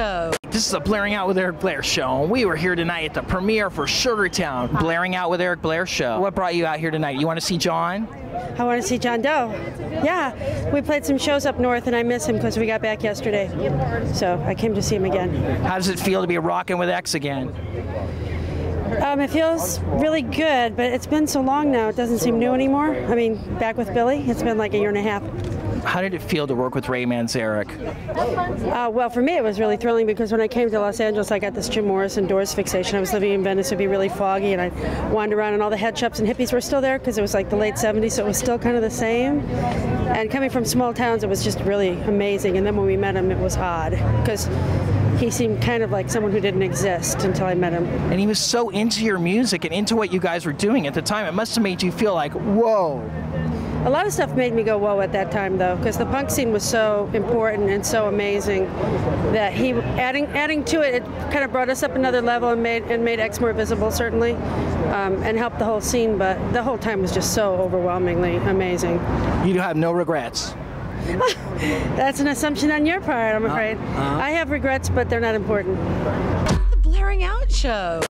Show. This is a Blaring Out with Eric Blair show, and we were here tonight at the premiere for Sugartown. Blaring Out with Eric Blair show. What brought you out here tonight? You want to see John? I want to see John Doe. Yeah, we played some shows up north, and I miss him because we got back yesterday. So I came to see him again. How does it feel to be rocking with X again? It feels really good, but it's been so long now, it doesn't seem new anymore. I mean, back with Billy, it's been like a year and a half. How did it feel to work with Ray Manzarek? Well, for me, it was really thrilling because when I came to Los Angeles, I got this Jim Morrison Doors fixation. I was living in Venice, it would be really foggy, and I wandered around, and all the head shops and hippies were still there because it was like the late 70s, so it was still kind of the same. And coming from small towns, it was just really amazing. And then when we met him, it was odd because he seemed kind of like someone who didn't exist until I met him. And he was so into your music and into what you guys were doing at the time. It must have made you feel like, whoa. A lot of stuff made me go whoa at that time, though, because the punk scene was so important and so amazing that he adding to it, it kind of brought us up another level and made X more visible, certainly, and helped the whole scene. But the whole time was just so overwhelmingly amazing. You have no regrets? That's an assumption on your part, I'm afraid. I have regrets, but they're not important. The Blaring Out Show.